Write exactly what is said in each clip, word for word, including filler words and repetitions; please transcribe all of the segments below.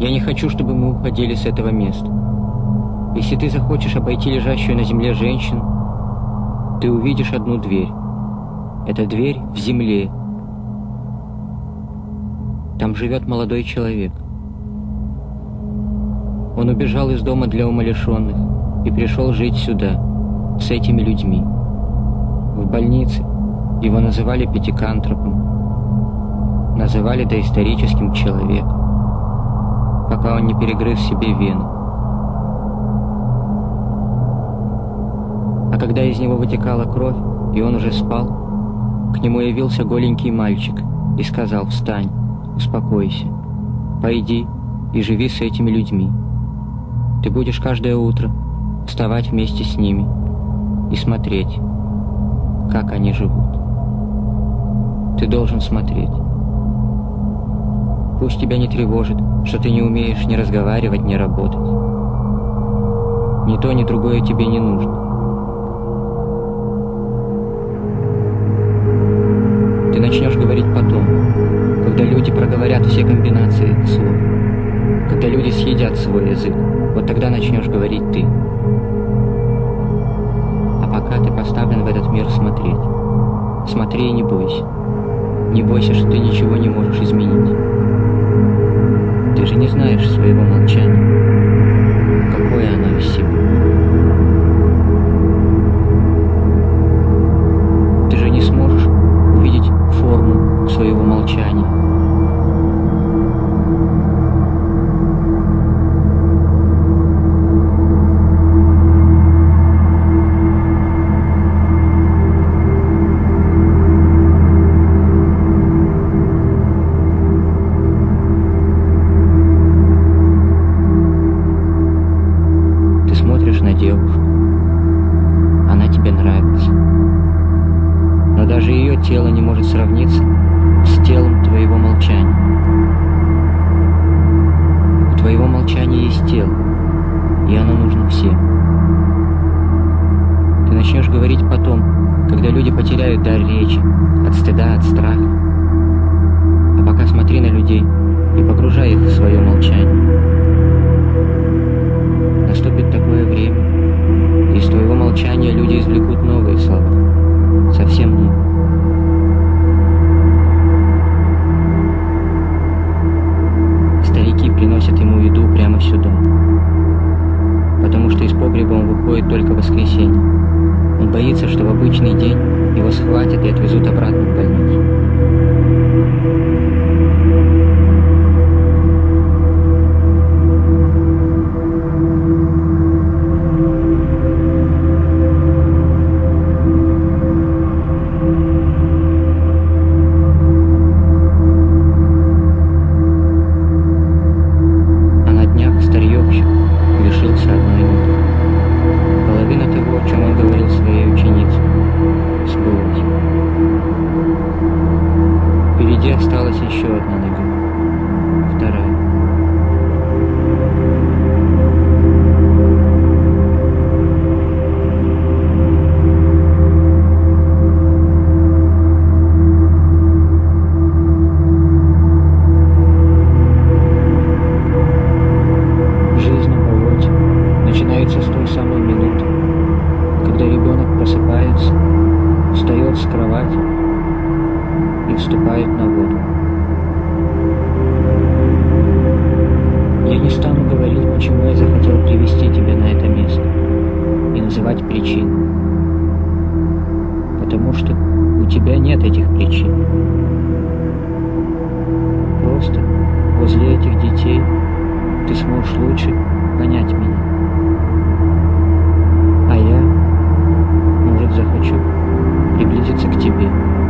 Я не хочу, чтобы мы уходили с этого места. Если ты захочешь обойти лежащую на земле женщину, ты увидишь одну дверь. Это дверь в земле. Там живет молодой человек. Он убежал из дома для умалишенных и пришел жить сюда, с этими людьми. В больнице его называли пятикантропом, называли доисторическим человеком, пока он не перегрыз себе вены. А когда из него вытекала кровь, и он уже спал, к нему явился голенький мальчик и сказал: «Встань, успокойся, пойди и живи с этими людьми. Ты будешь каждое утро вставать вместе с ними и смотреть, как они живут. Ты должен смотреть. Пусть тебя не тревожит, что ты не умеешь ни разговаривать, ни работать. Ни то, ни другое тебе не нужно. Ты начнешь говорить потом, когда люди проговорят все комбинации слов, когда люди съедят свой язык, вот тогда начнешь говорить ты. А пока ты поставлен в этот мир смотреть. Смотри и не бойся. Не бойся, что ты ничего не можешь изменить. Ты же не знаешь своего молчания, какое оно из себя. Ты же не сможешь увидеть форму своего молчания. На девушку. Она тебе нравится. Но даже ее тело не может сравниться с телом твоего молчания. У твоего молчания есть тело, и оно нужно всем. Ты начнешь говорить потом, когда люди потеряют дар речи, от стыда, от страха. А пока смотри на людей и погружай их в свое молчание. Наступит такое время, и из твоего молчания люди извлекут новые слова, совсем новые. Старики приносят ему еду прямо сюда, потому что из погреба он выходит только в воскресенье. Он боится, что в обычный день его схватят и отвезут обратно в больницу. Впереди осталась еще одна нога, вторая. Жизнь на болоте начинается с той самой минуты, когда ребенок просыпается, встает с кровати и вступает на воду. Я не стану говорить, почему я захотел привести тебя на это место и называть причину, потому что у тебя нет этих причин. Просто возле этих детей ты сможешь лучше понять меня. А я, может, захочу приблизиться к тебе.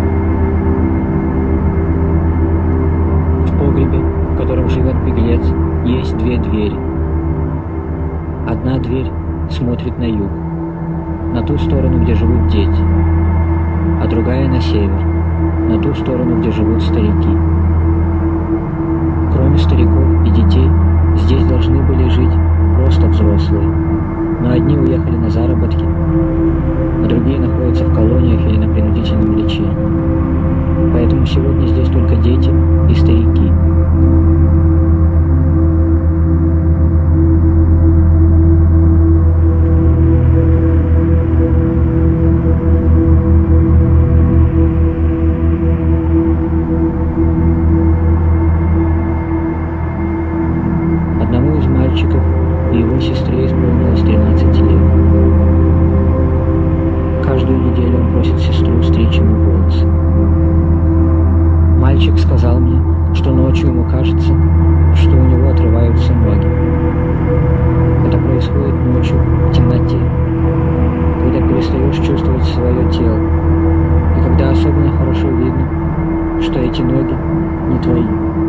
В погребе, в котором живет беглец, есть две двери. Одна дверь смотрит на юг, на ту сторону, где живут дети, а другая на север, на ту сторону, где живут старики. Кроме стариков и детей, здесь должны были жить просто взрослые, но одни уехали на заработки, а другие находятся в колониях или на принудительном лечении. Поэтому сегодня здесь только дети и старики. просит сестру стричь ему волосы. Мальчик сказал мне, что ночью ему кажется, что у него отрываются ноги. Это происходит ночью, в темноте, когда перестаешь чувствовать свое тело, и когда особенно хорошо видно, что эти ноги не твои.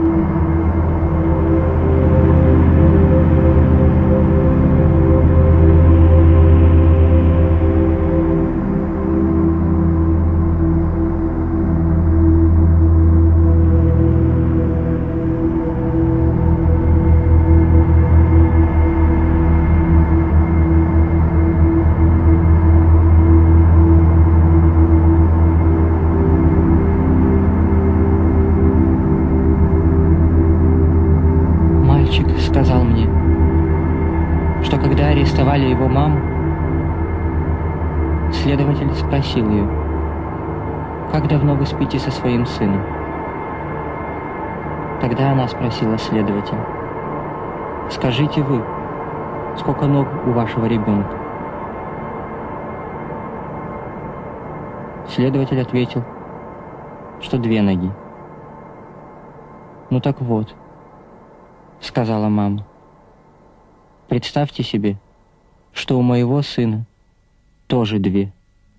Сказал мне, что когда арестовали его маму, следователь спросил ее, «Как давно вы спите со своим сыном?» Тогда она спросила следователя, «Скажите вы, сколько ног у вашего ребенка?» Следователь ответил, что две ноги. «Ну так вот», — сказала мама, «представьте себе, что у моего сына тоже две».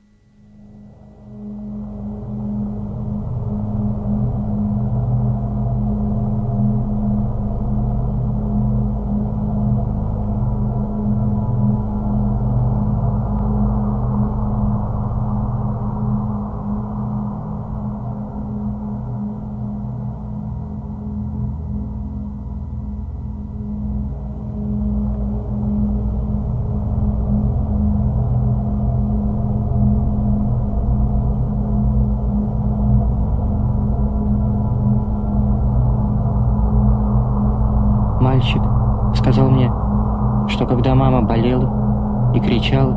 Мальчик сказал мне, что когда мама болела и кричала,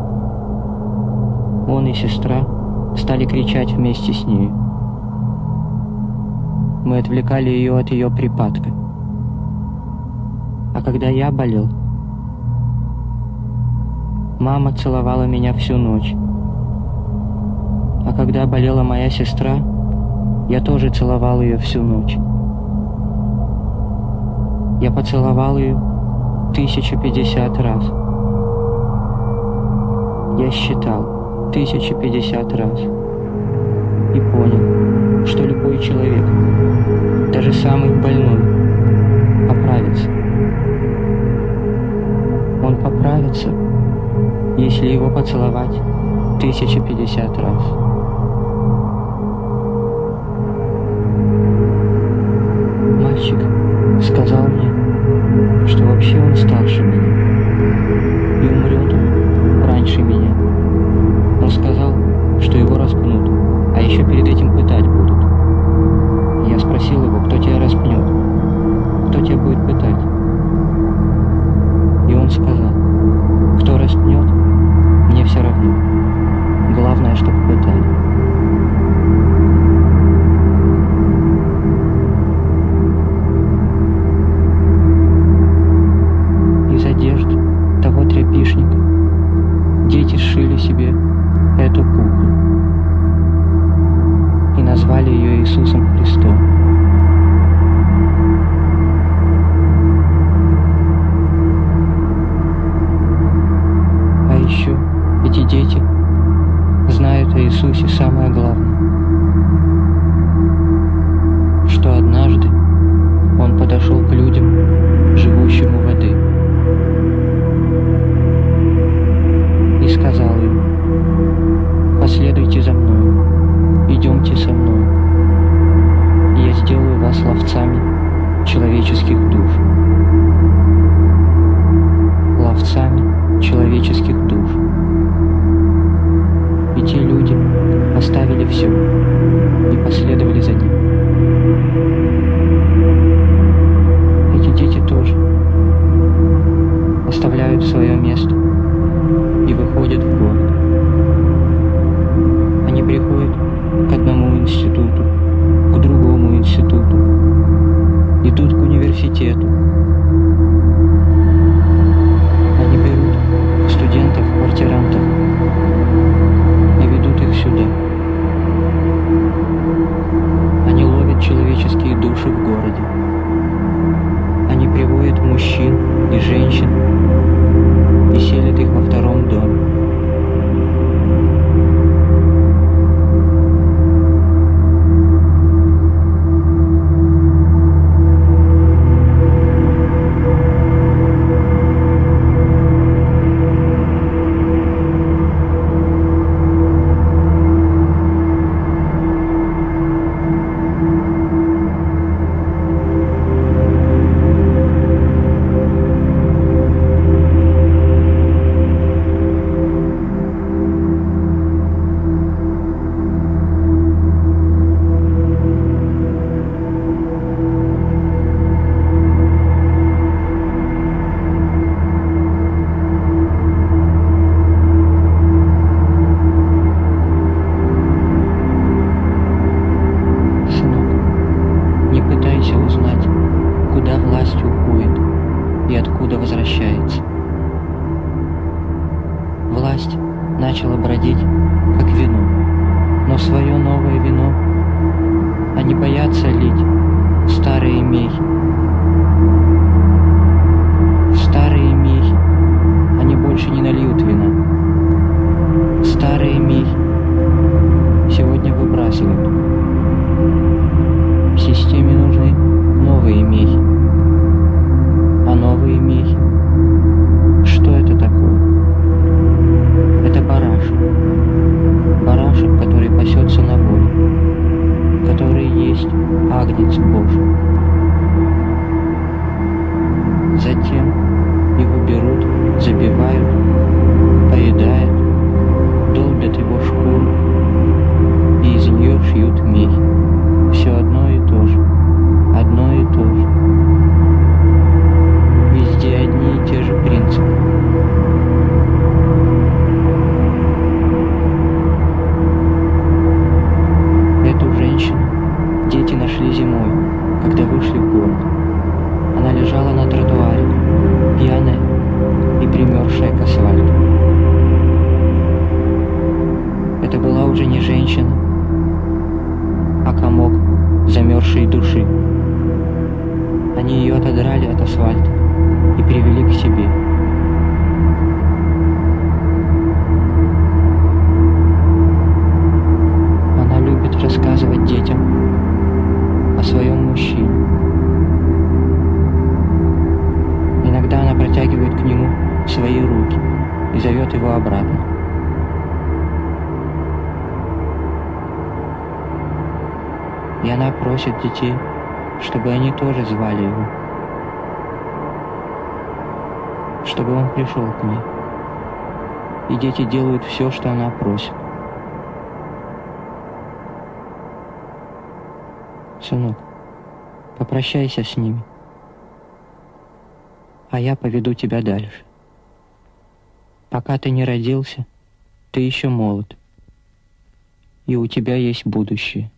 он и сестра стали кричать вместе с ней. Мы отвлекали ее от ее припадка. А когда я болел, мама целовала меня всю ночь. А когда болела моя сестра, я тоже целовал ее всю ночь. Я поцеловал ее тысячу пятьдесят раз. Я считал тысячу пятьдесят раз и понял, что любой человек, даже самый больной, поправится. Он поправится, если его поцеловать тысячу пятьдесят раз. Мальчик сказал мне, что вообще он старше меня и умрет он раньше меня. Он сказал, что его распнут, а еще перед этим пытать будут. Я спросил его, кто тебя распнет, кто тебя будет пытать. И он сказал, кто распнет, мне все равно. Главное, чтобы пытали. Из одежд того тряпишника дети сшили себе эту куклу и назвали ее Иисусом Христом. А еще эти дети знают о Иисусе самое главное, что однажды Он подошел к людям, живущим у воды, и сказал им: «Последуйте за мною, идемте со мной, и я сделаю вас ловцами человеческих душ». Ловцами человеческих душ. И те люди оставили все и последовали за ним. Эти дети тоже оставляют свое место и выходят в город. Они приходят к одному институту, к другому институту, идут к университету. Они берут студентов-квартирантов и ведут их сюда. начало бродить, как вино, но свое новое вино они боятся лить в старые мехи. В старые мехи они больше не нальют вина. Старые мехи сегодня выбрасывают. В системе нужны новые мехи. А новые мехи, что это такое? Это барашек. Барашек, который пасется на воле, который есть агнец Божий. Затем его берут, забивают, поедают, долбят его шкуру, и из нее шьют мехи. Все одно и то же, одно и то же. Везде одни и те же принципы. Эту женщину дети нашли зимой, когда вышли в город. Она лежала на тротуаре, пьяная и примерзшая к асфальту. Это была уже не женщина, а комок замерзшей души. Они ее отодрали от асфальта и привели к себе. Она любит рассказывать детям о своем мужчине. Иногда она протягивает к нему свои руки и зовет его обратно. И она просит детей, чтобы они тоже звали его, чтобы он пришел к ней. И дети делают все, что она просит. Сынок, попрощайся с ними, а я поведу тебя дальше. Пока ты не родился, ты еще молод, и у тебя есть будущее.